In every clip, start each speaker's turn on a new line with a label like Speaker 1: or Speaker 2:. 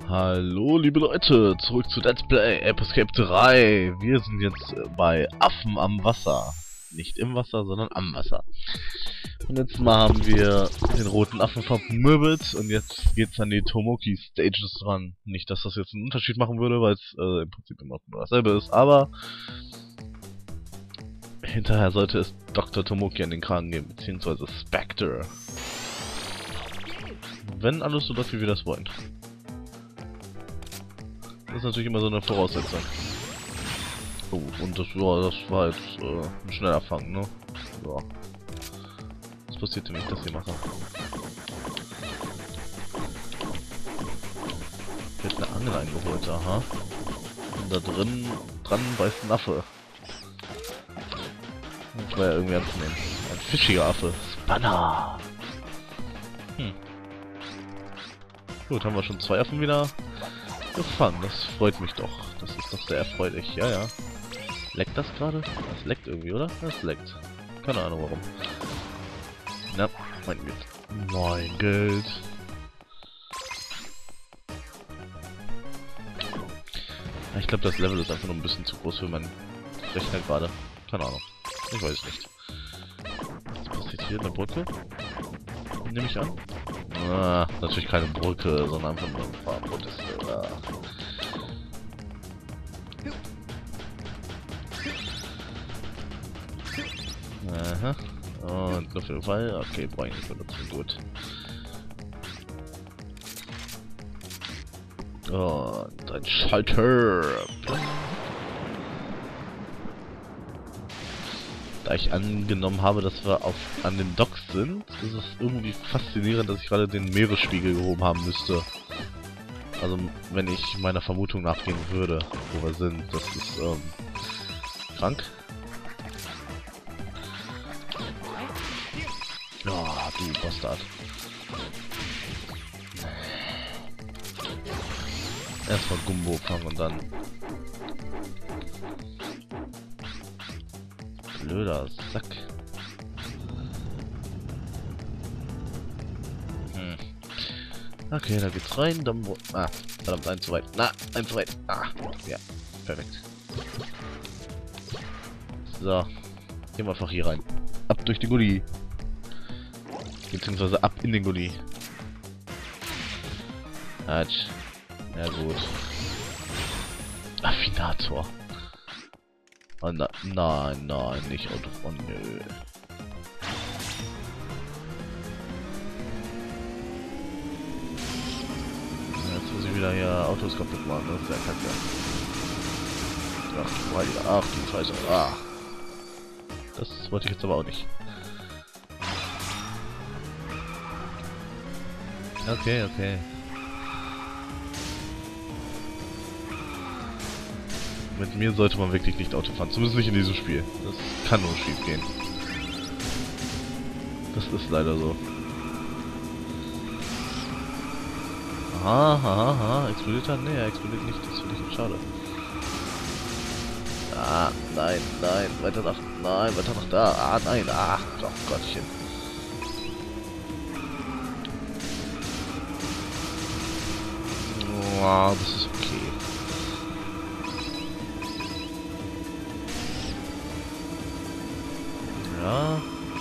Speaker 1: Hallo liebe Leute, zurück zu Let's Play Ape Escape 3. Wir sind jetzt bei Affen am Wasser. Nicht im Wasser, sondern am Wasser. Und letztes Mal haben wir den roten Affen vermöbelt und jetzt geht's an die Tomoki Stages dran. Nicht, dass das jetzt einen Unterschied machen würde, weil es im Prinzip immer nur dasselbe ist, aber hinterher sollte es Dr. Tomoki an den Kragen gehen, beziehungsweise Spectre. Wenn alles so läuft, wie wir das wollen. Das ist natürlich immer so eine Voraussetzung. Oh, und das war jetzt ein schneller Fang, ne? Ja. Was passiert, wenn ich das hier mache? Wird eine Angel eingeholt, aha. Und da dran beißt ein Affe. Das war ja irgendwie anzunehmen. Ein fischiger Affe. Spanner! Gut, haben wir schon 2 Affen wieder gefangen. Das freut mich doch. Das ist doch sehr erfreulich. Ja, ja. Leckt das gerade? Das leckt irgendwie, oder? Das leckt. Keine Ahnung warum. Na, mein Geld. Mein Geld. Ich glaube, das Level ist einfach nur ein bisschen zu groß für meinen Rechner gerade. Keine Ahnung. Ich weiß es nicht. Was passiert hier? Eine Brücke? Nehme ich an. Ah, natürlich keine Brücke, sondern einfach nur ein paar Proteste. Aha. Und nur für den Fall. Okay, brauche ich nicht benutzen. Gut. Und ein Schalter. Da ich angenommen habe, dass wir an den Docks sind, ist es irgendwie faszinierend, dass ich gerade den Meeresspiegel gehoben haben müsste. Also, wenn ich meiner Vermutung nachgehen würde, wo wir sind. Das ist, krank. Ja, du Bastard. Erstmal Gumbo fangen und dann... Blöder Sack. Okay, da geht's rein, dann... Ah, verdammt, ein zu weit. Na, ein zu weit. Ah, ja, perfekt. So, gehen wir einfach hier rein. Ab durch die Gully. Beziehungsweise ab in den Gully. Hatsch. Ja gut. Affinator. Oh, nein, nicht Auto. Oh nö. Jetzt muss ich wieder hier Autos kaputt machen, das ist ja kacke. Ach du Scheiße. Ah. Das wollte ich jetzt aber auch nicht. Okay. Mit mir sollte man wirklich nicht Auto fahren. Zumindest nicht in diesem Spiel. Das kann nur schief gehen. Das ist leider so. Aha. Explodiert er? Nee, er explodiert nicht. Das finde ich schade. Ah, nein. Weiter nach da. Ah, nein. Ach, oh Gottchen. Wow, das ist okay. Ja.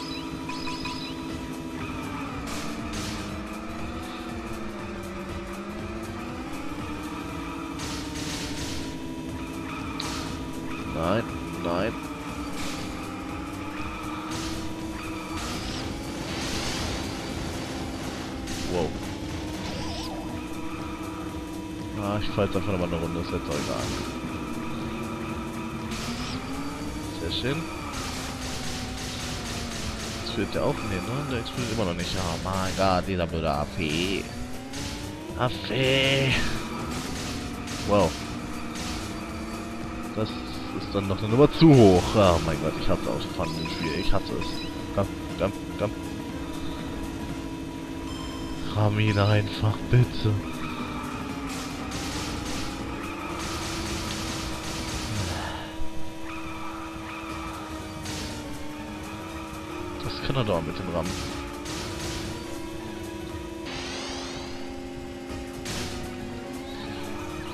Speaker 1: Nein. Wow. Ah, ich fahre jetzt einfach nochmal eine Runde, ist jetzt auch egal. Sehr schön. Explodiert der auch? Nee, ne? Der explodiert immer noch nicht. Oh mein Gott, dieser blöde Affe. Wow. Das ist dann noch eine Nummer zu hoch. Oh mein Gott, ich hatte Autofahren im Spiel. Ich hatte es. Komm. Ramm ihn einfach, bitte. Das kann er doch mit dem Ramm.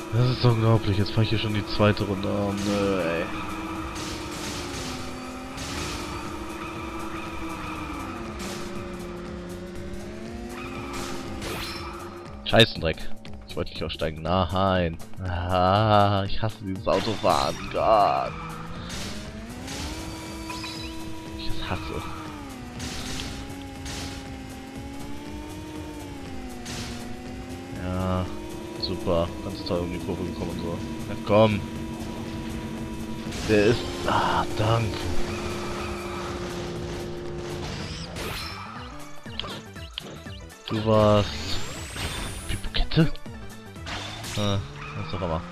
Speaker 1: Das ist unglaublich. Jetzt fahre ich hier schon die zweite Runde. Oh, nö, ey. Scheißendreck. Ich wollte nicht aussteigen. Nein. Ah, ich hasse dieses Autofahren. Gott. Ich es hasse. Ja, super. Ganz toll um die Kurve gekommen und so. Na komm. Der ist... Ah, danke. Du warst... Pipokette? Ah, was auch immer.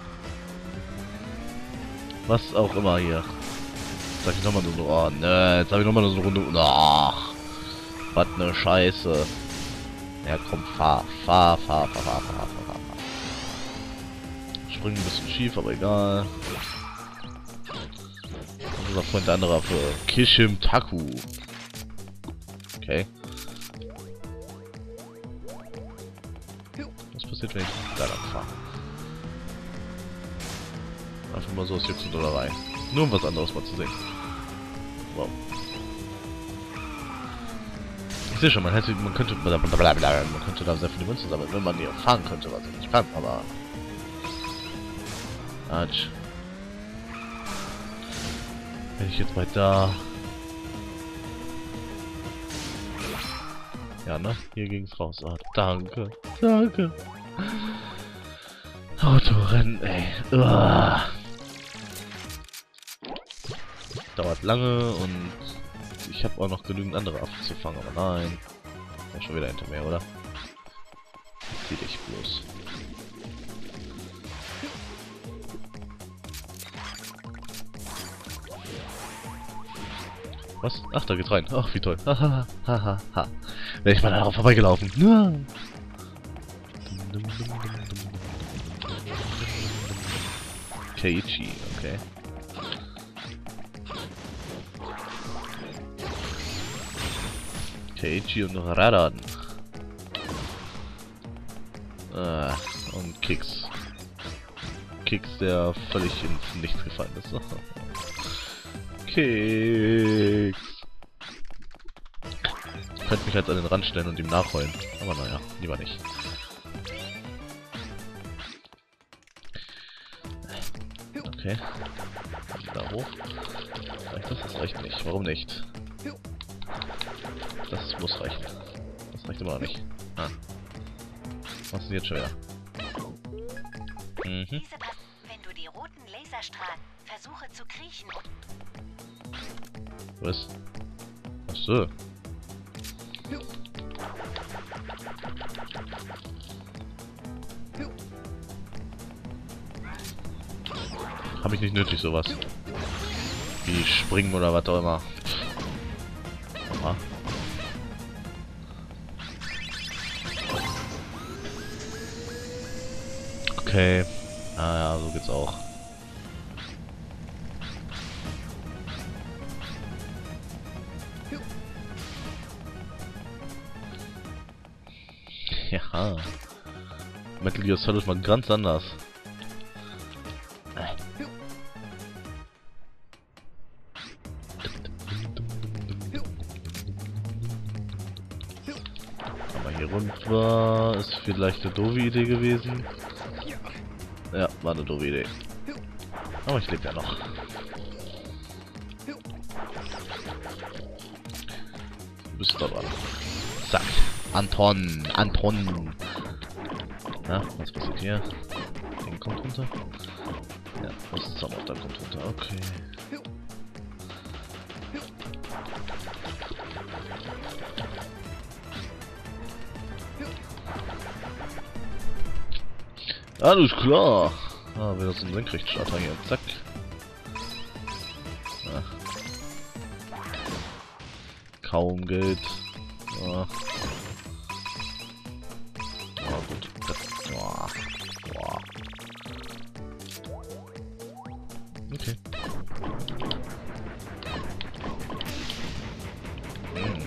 Speaker 1: Was auch immer hier. Jetzt sag ich nochmal so... Oh, ne, jetzt habe ich nochmal so eine Runde... Ach, was ne Scheiße. Ja, komm, fahr. Springen ein bisschen schief, aber egal. Unser Freund der andere für Kishim Taku. Okay. Was passiert, wenn ich da lang fahre? Einfach mal so aus Jux und Dollerei. Nur um was anderes mal zu sehen. Wow. Ich sehe schon, man könnte da sehr viele Münzen sammeln, wenn man die auch fahren könnte, was ich nicht kann, aber... Arsch. Wenn ich jetzt bei da... Ja, ne? Hier ging's raus. Ah, danke. Danke. Autorennen, ey. Uah. Dauert lange und ich habe auch noch genügend andere Affen zu fangen, aber nein. Ist schon wieder hinter mir, oder? Zieh dich bloß. Was? Ach, da geht's rein. Ach, wie toll. Haha, haha, ha. Wäre ich mal darauf vorbeigelaufen. Ja. Keiichi, okay. Keiichi und Radan. Und Kicks. Kicks, der völlig ins Nichts gefallen ist. Keks. Ich könnte mich jetzt an den Rand stellen und ihm nachheulen. Aber naja, lieber nicht. Okay. Da hoch. Reicht das? Das reicht nicht. Warum nicht? Das muss reichen. Das reicht immer noch nicht. Ah. Was ist denn jetzt schon wieder? Mhm.
Speaker 2: Wenn du die roten Laserstrahlen versuche zu kriechen.
Speaker 1: Was? Achso. Habe ich nicht nötig, sowas. Wie springen oder was auch immer. Aha. Okay. Ah ja, so geht's auch. Ja. Metal Gear Solid ist mal ganz anders. Aber hier runter ist vielleicht eine doofe Idee gewesen. Ja, war eine doofe Idee. Aber ich lebe ja noch. Du bist da dran. Zack. Anton. Na, was passiert hier? Den kommt runter. Ja, das ist auch da kommt runter. Okay. Alles klar. Ah, wieder so ein Senkrechtstarter hier. Zack. Ja. Kaum Geld. Ja. Oh, gut. Boah. Boah. Okay.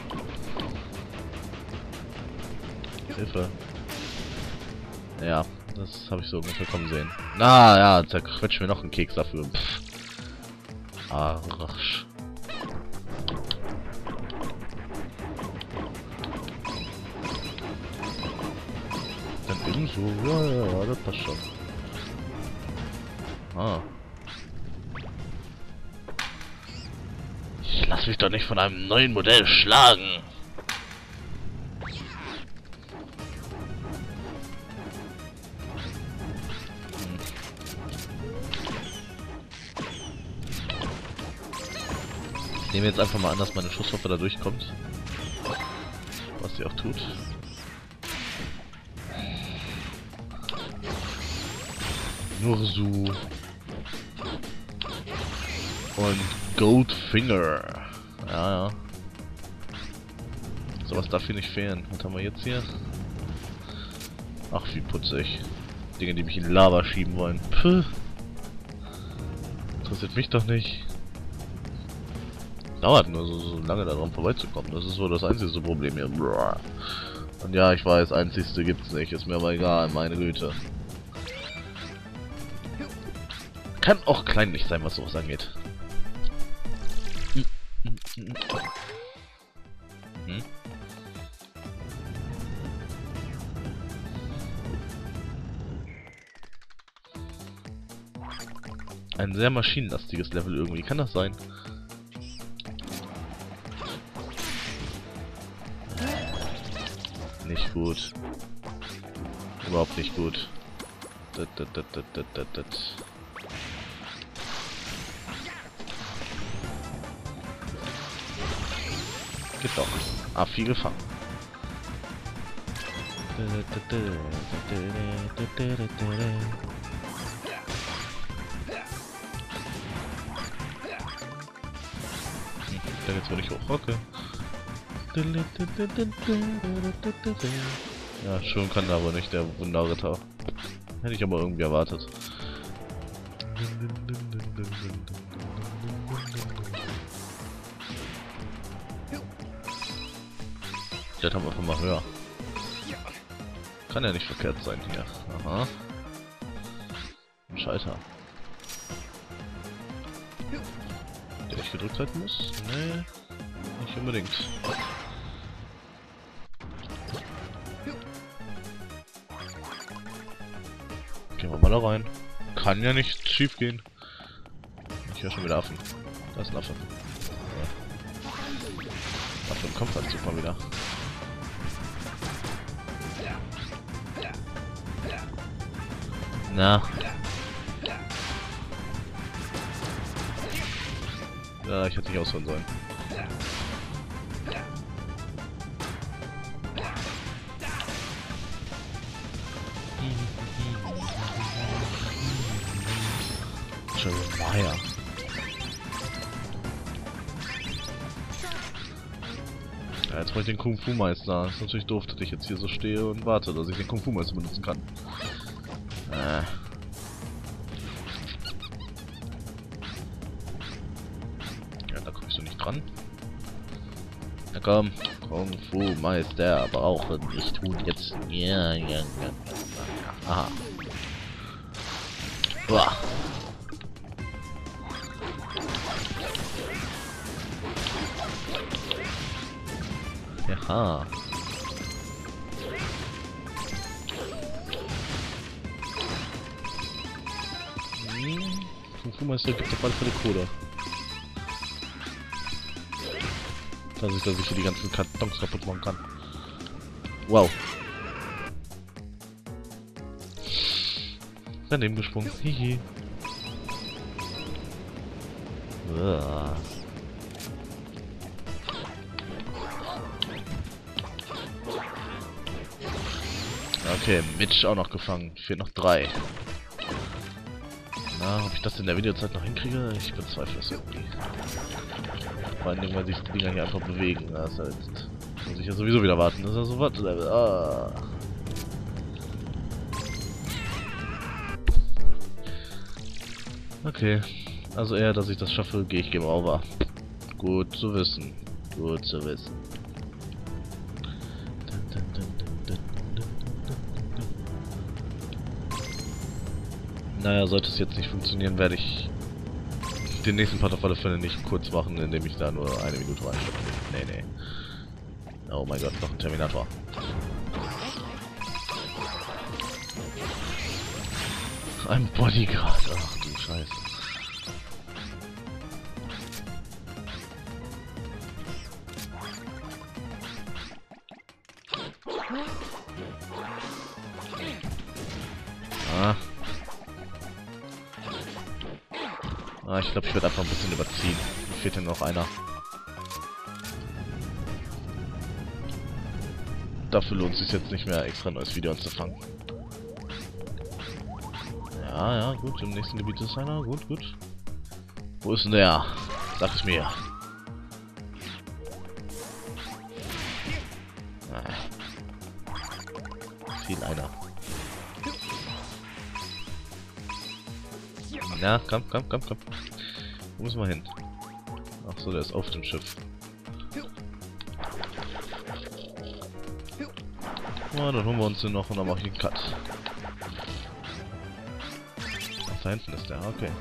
Speaker 1: Hilfe. Ja, Das habe ich so ungefähr kommen sehen. Na ja, zerquetschen wir noch einen Keks dafür. Pff. Arsch. Dann ebenso. Ja, das passt schon. Ah. Ich lass mich doch nicht von einem neuen Modell schlagen. Ich nehme jetzt einfach mal an, dass meine Schusswaffe da durchkommt. Was sie auch tut. Nur so. Und Goldfinger. Ja, ja. Sowas darf hier nicht fehlen. Was haben wir jetzt hier? Ach, wie putzig. Dinge, die mich in Lava schieben wollen. Puh. Interessiert mich doch nicht. Dauert nur so lange daran vorbeizukommen. Das ist so das einzige Problem hier. Und ja, ich weiß, einzigste gibt's nicht. Ist mir aber egal, meine Güte. Kann auch kleinlich sein, was sowas angeht. Ein sehr maschinenlastiges Level irgendwie. Kann das sein? Nicht gut. Überhaupt nicht gut. Geht doch. Ah, viel gefangen. Da geht's wohl nicht hoch. Okay. Ja, schon kann aber nicht der Wunderritter. Hätte ich aber irgendwie erwartet. Das haben wir einfach mal höher. Kann ja nicht verkehrt sein hier. Aha. Ein Schalter. Der ich gedrückt halten muss? Nee, nicht unbedingt. Gehen wir mal da rein. Kann ja nicht schief gehen. Ich höre schon wieder Affen. Da ist ein Affe. Ja. Affe im Kampfanzug mal wieder. Na. Ja, ich hätte nicht ausholen sollen. Jeremiah. Ja, jetzt brauche ich den Kung Fu Meister. Das ist natürlich doof, dass ich jetzt hier so stehe und warte, dass ich den Kung Fu Meister benutzen kann. Ja, da komme ich so nicht dran. Na komm, Kung Fu Meister brauchen nicht tun jetzt. Ja. Aha. Uah. Jaha. Kung Fu Meister gibt auf alle Fälle Kohle. Dass ich hier die ganzen Kartons kaputt machen kann. Wow. Daneben gesprungen. Hihi. Uah. Okay, Mitch auch noch gefangen. Fehlt noch 3. Na, ob ich das in der Videozeit noch hinkriege? Ich bezweifle es irgendwie. Vor allem, weil sich die Dinger hier einfach bewegen. Das ist halt, muss ich ja sowieso wieder warten. Das ist ja so Wartelevel. Ah. Okay. Also eher, dass ich das schaffe, gehe ich Game Over. Gut zu wissen. Gut zu wissen. Naja, sollte es jetzt nicht funktionieren, werde ich den nächsten Part auf alle Fälle nicht kurz machen, indem ich da nur 1 Minute reinstecke. Nee. Oh mein Gott, noch ein Terminator. Ein Bodyguard. Ach du Scheiße. Ich glaube, ich werde einfach ein bisschen überziehen. Mir fehlt ja noch einer. Dafür lohnt es sich jetzt nicht mehr, extra ein neues Video anzufangen. Ja, gut, im nächsten Gebiet ist einer. Gut. Wo ist denn der? Sag es mir. Viel einer. Na, komm. Wo müssen wir hin? Ach so, der ist auf dem Schiff. Na, dann holen wir uns den noch und dann mache ich den Cut. Ach, da hinten ist der, okay.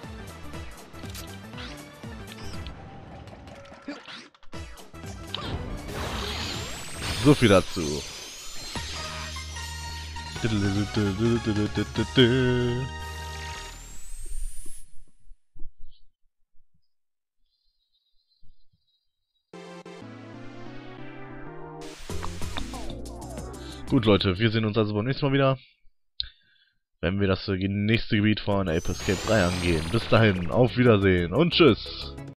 Speaker 1: So viel dazu. Gut, Leute, wir sehen uns also beim nächsten Mal wieder, wenn wir das nächste Gebiet von Ape Escape 3 angehen. Bis dahin, auf Wiedersehen und tschüss!